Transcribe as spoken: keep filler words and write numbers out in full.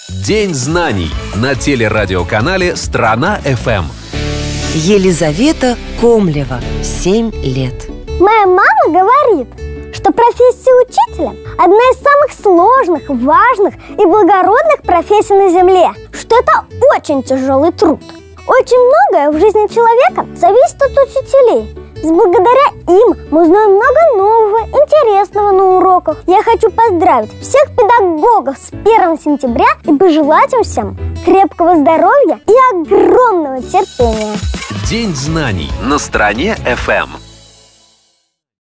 День знаний на телерадиоканале «Страна.ФМ». Елизавета Комлева, семь лет. Моя мама говорит, что профессия учителя – одна из самых сложных, важных и благородных профессий на земле, что это очень тяжелый труд. Очень многое в жизни человека зависит от учителей. Ведь благодаря им мы узнаем много нового, интересного на уроках. Я хочу поздравить всех педагогов с первым сентября и пожелать им всем крепкого здоровья и огромного терпения. День знаний на Стране.ФМ.